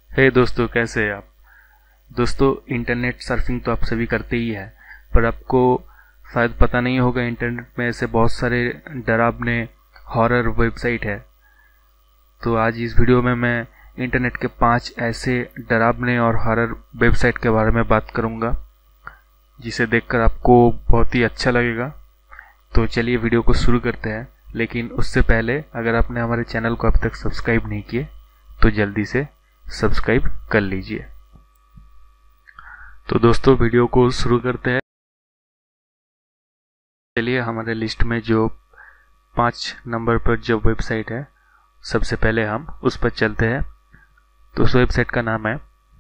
हे दोस्तों, कैसे हैं आप। दोस्तों, इंटरनेट सर्फिंग तो आप सभी करते ही हैं, पर आपको शायद पता नहीं होगा इंटरनेट में ऐसे बहुत सारे डरावने हॉरर वेबसाइट है। तो आज इस वीडियो में मैं इंटरनेट के 5 ऐसे डरावने और हॉरर वेबसाइट के बारे में बात करूंगा, जिसे देखकर आपको बहुत ही अच्छा लगेगा। तो चलिए वीडियो को शुरू करते हैं। लेकिन उससे पहले अगर आपने हमारे चैनल को अब तक सब्सक्राइब नहीं किए तो जल्दी से सब्सक्राइब कर लीजिए। तो दोस्तों, वीडियो को शुरू करते हैं। चलिए हमारे लिस्ट में जो 5 नंबर पर जो वेबसाइट है, सबसे पहले हम उस पर चलते हैं। तो उस वेबसाइट का नाम है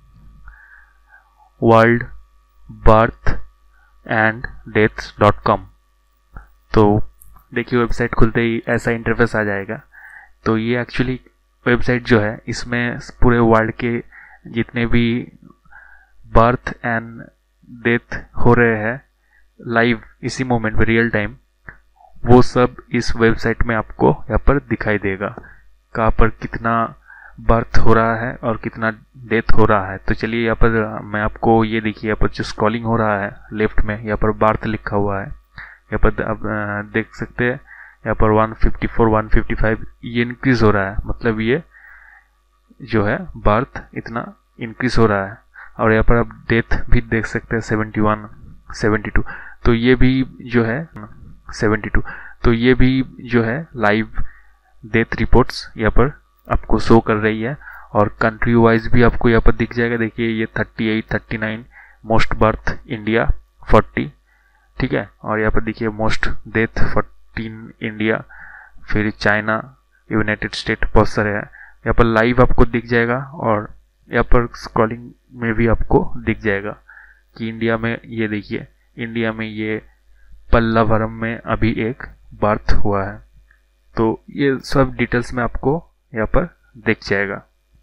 worldbirthanddeaths.com। तो देखिए, वेबसाइट खुलते ही ऐसा इंटरफेस आ जाएगा। तो ये एक्चुअली वेबसाइट जो है, इसमें पूरे वर्ल्ड के जितने भी बर्थ एंड डेथ हो रहे हैं लाइव इसी मोमेंट में, रियल टाइम, वो सब इस वेबसाइट में आपको यहाँ पर दिखाई देगा। कहाँ पर कितना बर्थ हो रहा है और कितना डेथ हो रहा है। तो चलिए यहाँ पर मैं आपको ये देखिए, यहाँ पर जो स्क्रॉलिंग हो रहा है लेफ्ट में, यहाँ पर बर्थ लिखा हुआ है। यहाँ पर आप देख सकते हैं, यहाँ पर 154 155 ये इंक्रीज हो रहा है। मतलब ये जो है बर्थ इतना इंक्रीज हो रहा है। और यहाँ पर आप डेथ भी देख सकते हैं 71 72। तो ये भी जो है 72, तो ये भी जो है लाइव डेथ रिपोर्ट्स यहाँ पर आपको शो कर रही है। और कंट्री वाइज भी आपको यहाँ पर दिख जाएगा। देखिए, ये 38 39 मोस्ट बर्थ इंडिया 40, ठीक है। और यहाँ पर देखिए मोस्ट डेथ 14 इंडिया, फिर चाइना, यूनाइटेड स्टेट, बहुत सारे हैं। यहाँ पर लाइव आपको दिख जाएगा और यहाँ पर स्क्रॉलिंग में भी आपको दिख जाएगा कि इंडिया में ये देखिए, इंडिया में ये पल्लावरम में अभी एक बर्थ हुआ है। तो ये सब डिटेल्स में आपको यहाँ पर दिख जाएगा।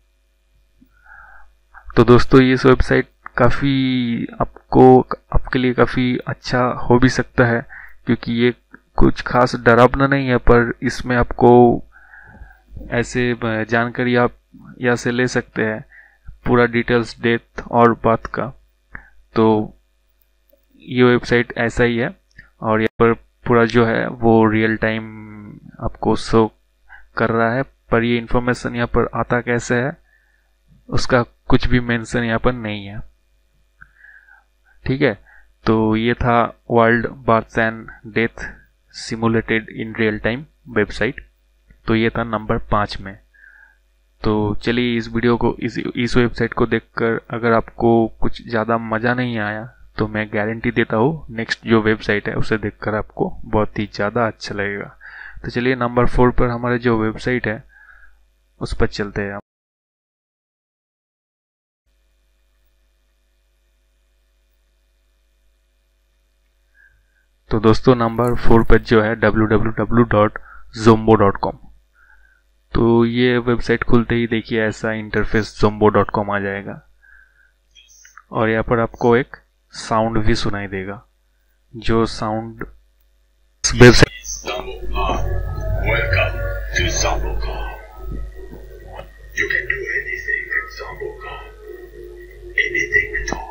तो दोस्तों, ये वेबसाइट काफ़ी आपके लिए काफ़ी अच्छा हो भी सकता है, क्योंकि ये कुछ खास डरावना नहीं है, पर इसमें आपको ऐसे जानकारी आप यहाँ से ले सकते हैं, पूरा डिटेल्स डेथ और बात का। तो ये वेबसाइट ऐसा ही है। और यहाँ पर पूरा जो है वो रियल टाइम आपको शो कर रहा है, पर ये इन्फॉर्मेशन यहाँ पर आता कैसे है उसका कुछ भी मेंशन यहाँ पर नहीं है, ठीक है। तो ये था world birth and death simulated in real time website. तो ये था नंबर 5 में। तो चलिए इस वीडियो को, इस वेबसाइट को देखकर अगर आपको कुछ ज़्यादा मज़ा नहीं आया तो मैं गारंटी देता हूँ नेक्स्ट जो वेबसाइट है उसे देखकर आपको बहुत ही ज़्यादा अच्छा लगेगा। तो चलिए नंबर 4 पर हमारे जो वेबसाइट है उस पर चलते हैं। तो दोस्तों, नंबर 4 पर जो है www.zombo.com। तो ये वेबसाइट खुलते ही देखिए ऐसा इंटरफेस zombo.com आ जाएगा। और यहाँ पर आपको एक साउंड भी सुनाई देगा, जो sound website Welcome to ZomboCom. You can do anything in ZomboCom. Anything at all.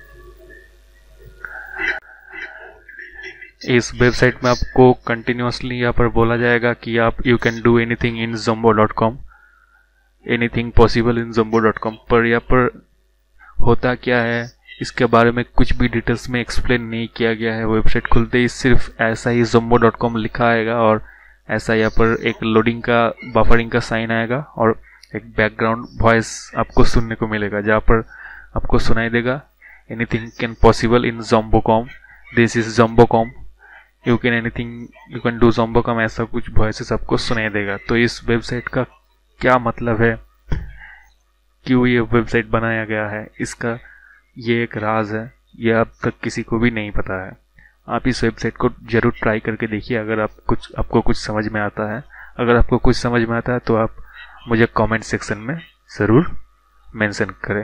इस वेबसाइट में आपको कंटिन्यूसली यहाँ पर बोला जाएगा कि आप you can do anything in zombo.com, anything possible in zombo.com। पर यहाँ पर होता क्या है इसके बारे में कुछ भी डिटेल्स में एक्सप्लेन नहीं किया गया है। वेबसाइट खुलते ही सिर्फ ऐसा ही zombo.com लिखा आएगा और ऐसा यहाँ पर एक लोडिंग का, बफरिंग का साइन आएगा और एक बैकग्राउंड वॉइस आपको सुनने को मिलेगा, जहाँ पर आपको सुनाई देगा anything can possible in zombo.com, this is zombo.com, you can anything, you can do zombo.com, ऐसा कुछ वॉइसेस आपको सुनाई देगा। तो इस वेबसाइट का क्या मतलब है, क्यों ये वेबसाइट बनाया गया है, इसका ये एक राज है, ये अब तक किसी को भी नहीं पता है। आप इस वेबसाइट को जरूर ट्राई करके देखिए अगर आपको कुछ समझ में आता है। अगर आपको कुछ समझ में आता है तो आप मुझे कमेंट सेक्शन में ज़रूर मेंशन करें।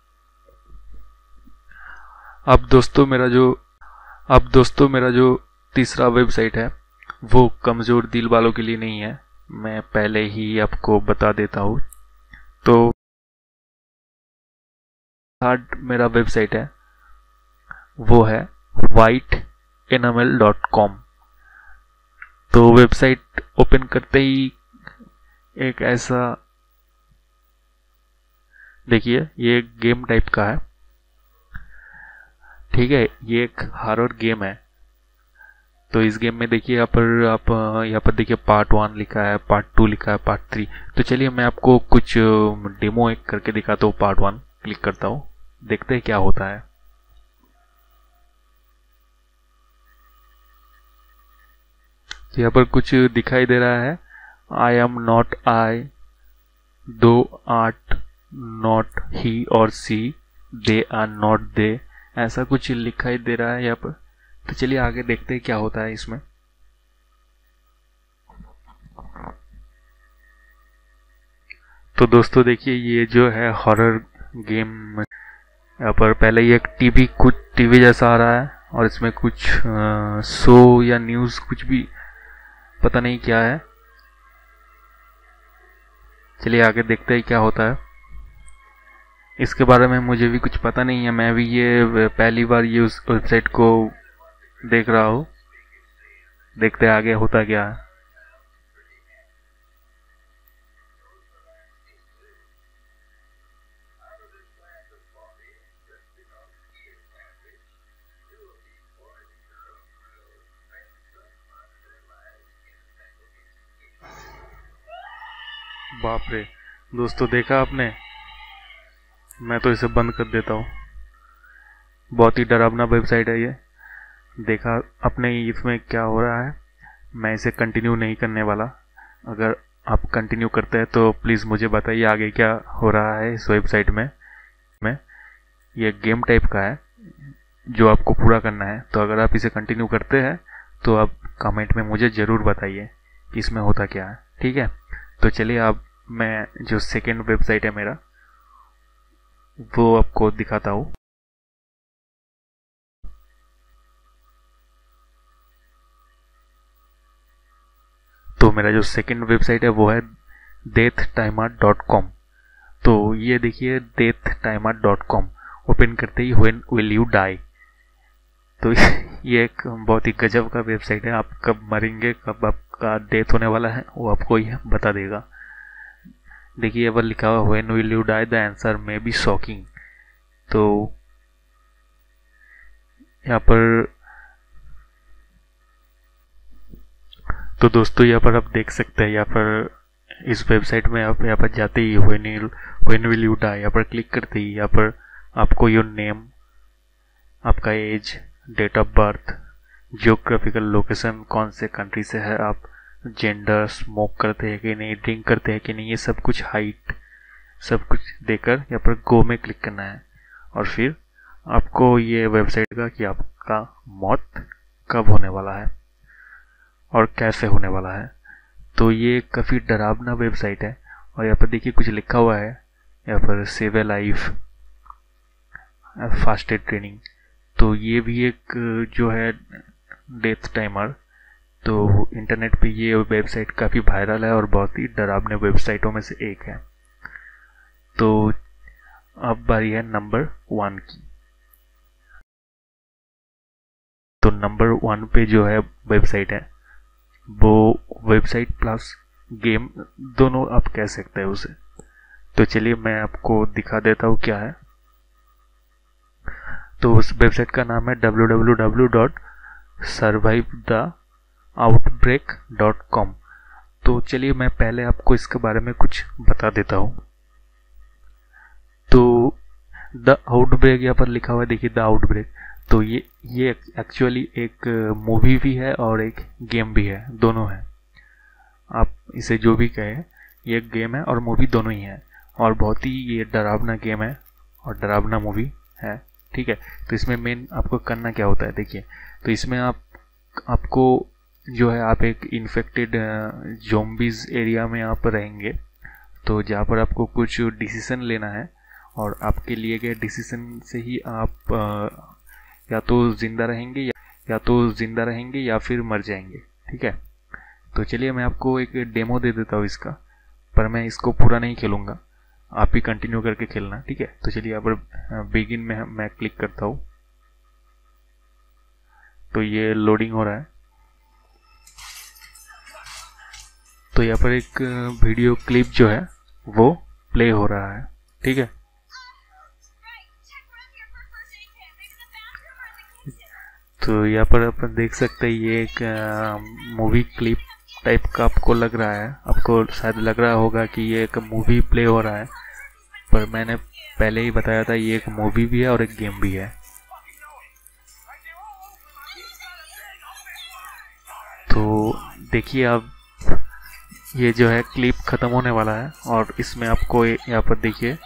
अब दोस्तों, मेरा जो तीसरा वेबसाइट है वो कमज़ोर दिल वालों के लिए नहीं है, मैं पहले ही आपको बता देता हूँ। तो थर्ड मेरा वेबसाइट है वो है whitenml.com। तो वेबसाइट ओपन करते ही एक ऐसा देखिए, ये एक गेम टाइप का है, ठीक है। ये एक हॉरर गेम है। तो इस गेम में देखिए यहाँ पर आप यहाँ पर देखिए पार्ट 1 लिखा है, पार्ट 2 लिखा है, पार्ट 3। तो चलिए मैं आपको कुछ डेमो एक करके दिखाता हूँ। पार्ट 1 क्लिक करता हूँ, देखते हैं क्या होता है। तो यहाँ पर कुछ दिखाई दे रहा है, आई एम नॉट आई, दो आर्ट नॉट ही और सी, दे आर नॉट दे, ऐसा कुछ लिखाई दे रहा है यहाँ पर। तो चलिए आगे देखते हैं क्या होता है इसमें। तो दोस्तों देखिए, ये जो है हॉरर गेम, यहाँ पर पहले ही एक कुछ टीवी जैसा आ रहा है और इसमें कुछ शो या न्यूज़ कुछ भी पता नहीं क्या है। चलिए आगे देखते हैं क्या होता है। इसके बारे में मुझे भी कुछ पता नहीं है, मैं भी ये पहली बार ये उस वेबसाइट को देख रहा हूँ। देखते हैं आगे होता क्या है। बाप रे दोस्तों, देखा आपने? मैं तो इसे बंद कर देता हूँ। बहुत ही डरावना वेबसाइट है ये। देखा आपने इसमें क्या हो रहा है। मैं इसे कंटिन्यू नहीं करने वाला। अगर आप कंटिन्यू करते हैं तो प्लीज़ मुझे बताइए आगे क्या हो रहा है इस वेबसाइट में। ये गेम टाइप का है जो आपको पूरा करना है। तो अगर आप इसे कंटिन्यू करते हैं तो आप कमेंट में मुझे ज़रूर बताइए कि इसमें होता क्या है, ठीक है। तो चलिए अब मैं जो सेकेंड वेबसाइट है मेरा वो आपको दिखाता हूँ। तो मेरा जो सेकेंड वेबसाइट है वो है deathtimer.com। तो ये देखिए deathtimer.com ओपन करते ही व्हेन विल यू डाई। तो ये एक बहुत ही गजब का वेबसाइट है। आप कब मरेंगे, कब आपका डेथ होने वाला है, वो आपको ये बता देगा। देखिए अब लिखा हुआ when will you die, the answer may be shocking. तो यहाँ पर तो दोस्तों यहाँ पर आप देख सकते हैं, यहाँ पर इस वेबसाइट में आप यहाँ पर जाते ही व्हेन विल यू डाई यहाँ पर क्लिक करते ही यहाँ पर आपको योर नेम, आपका age, date of birth, geographical location, कौन से कंट्री से है आप, जेंडर, स्मोक करते हैं कि नहीं, ड्रिंक करते हैं कि नहीं, ये सब कुछ, हाइट, सब कुछ देकर यहाँ पर गो में क्लिक करना है। और फिर आपको ये वेबसाइट का कि आपका मौत कब होने वाला है और कैसे होने वाला है। तो ये काफ़ी डरावना वेबसाइट है। और यहाँ पर देखिए कुछ लिखा हुआ है, यहाँ पर save a life, fast aid training. तो ये भी एक जो है डेथ टाइमर। तो इंटरनेट पे ये वेबसाइट काफ़ी वायरल है और बहुत ही डरावने वेबसाइटों में से एक है। तो अब बारी है नंबर 1 की। तो नंबर 1 पे जो है वेबसाइट है वो वेबसाइट प्लस गेम दोनों आप कह सकते हैं उसे। तो चलिए मैं आपको दिखा देता हूँ क्या है। तो उस वेबसाइट का नाम है www.survivetheoutbreak.com। तो चलिए मैं पहले आपको इसके बारे में कुछ बता देता हूँ। तो द आउटब्रेक यहाँ पर लिखा हुआ है, देखिए द आउटब्रेक। तो ये एक्चुअली एक मूवी भी है और एक गेम भी है, दोनों है। आप इसे जो भी कहें, ये एक गेम है और मूवी दोनों ही है। और बहुत ही ये डरावना गेम है और डरावना मूवी है, ठीक है। तो इसमें मेन आपको करना क्या होता है, देखिए। तो इसमें आपको जो है, आप एक इन्फेक्टेड ज़ॉम्बीज़ एरिया में आप रहेंगे। तो जहाँ पर आपको कुछ डिसीजन लेना है और आपके लिए गए डिसीजन से ही आप या तो ज़िंदा रहेंगे या फिर मर जाएंगे, ठीक है। तो चलिए मैं आपको एक डेमो दे देता हूँ इसका, पर मैं इसको पूरा नहीं खेलूँगा। आप ही कंटिन्यू करके खेलना, ठीक है। तो चलिए यहाँ पर बिगिन में मैं क्लिक करता हूँ, तो ये लोडिंग हो रहा है। तो यहाँ पर एक वीडियो क्लिप जो है वो प्ले हो रहा है, ठीक है। तो यहाँ पर अपन देख सकते हैं ये एक मूवी क्लिप टाइप का आपको लग रहा है, आपको शायद लग रहा होगा कि ये एक मूवी प्ले हो रहा है, पर मैंने पहले ही बताया था ये एक मूवी भी है और एक गेम भी है। तो देखिए अब ये जो है क्लिप ख़त्म होने वाला है और इसमें आपको यहाँ पर देखिए,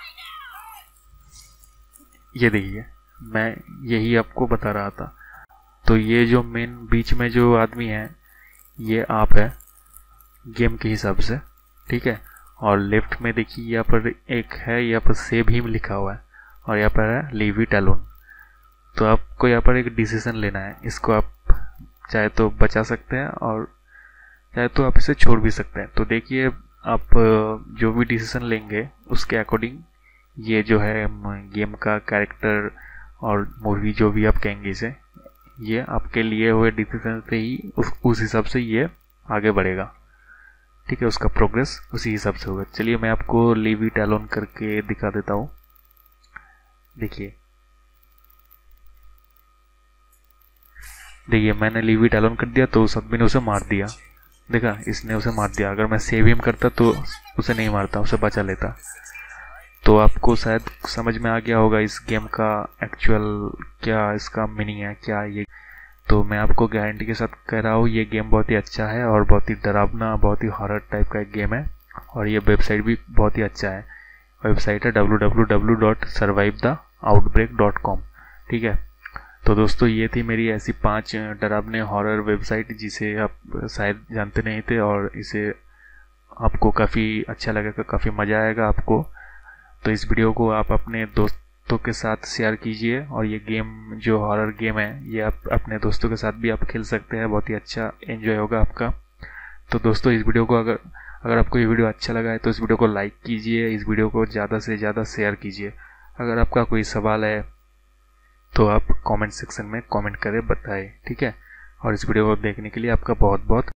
ये देखिए मैं यही आपको बता रहा था। तो ये जो मेन बीच में जो आदमी है ये आप है गेम के हिसाब से, ठीक है। और लेफ्ट में देखिए यहाँ पर एक है, यहाँ पर सेव हिम लिखा हुआ है और यहाँ पर है लीव इट अलोन। तो आपको यहाँ पर एक डिसीजन लेना है, इसको आप चाहे तो बचा सकते हैं और चाहे तो आप इसे छोड़ भी सकते हैं। तो देखिए आप जो भी डिसीजन लेंगे उसके अकॉर्डिंग ये जो है गेम का कैरेक्टर और मूवी जो भी आप कहेंगे इसे, ये आपके लिए हुए डिसीजन से ही उस हिसाब से ये आगे बढ़ेगा, ठीक है। उसका प्रोग्रेस उसी हिसाब से होगा। चलिए मैं आपको लीव इट अलोन करके दिखा देता हूँ। देखिए मैंने लीव इट अलोन कर दिया तो उस आदमी ने उसे मार दिया, देखा इसने उसे मार दिया। अगर मैं सेव हिम करता तो उसे नहीं मारता, उसे बचा लेता। तो आपको शायद समझ में आ गया होगा इस गेम का एक्चुअल क्या इसका मीनिंग है, क्या ये। तो मैं आपको गारंटी के साथ कह रहा हूँ ये गेम बहुत ही अच्छा है और बहुत ही डरावना, बहुत ही हॉरर टाइप का एक गेम है। और ये वेबसाइट भी बहुत ही अच्छा है, वेबसाइट है www.survivetheoutbreak.com, ठीक है। तो दोस्तों ये थी मेरी ऐसी 5 डरावने हॉरर वेबसाइट जिसे आप शायद जानते नहीं थे और इसे आपको काफ़ी अच्छा लगेगा, काफ़ी मज़ा आएगा आपको। तो इस वीडियो को आप अपने दोस्तों के साथ शेयर कीजिए और ये गेम जो हॉरर गेम है ये आप अपने दोस्तों के साथ भी आप खेल सकते हैं, बहुत ही अच्छा एंजॉय होगा आपका। तो दोस्तों इस वीडियो को अगर आपको ये वीडियो अच्छा लगा है तो इस वीडियो को लाइक कीजिए, इस वीडियो को ज़्यादा से ज़्यादा शेयर कीजिए। अगर आपका कोई सवाल है तो आप कमेंट सेक्शन में कमेंट करें, बताएं, ठीक है। और इस वीडियो को देखने के लिए आपका बहुत बहुत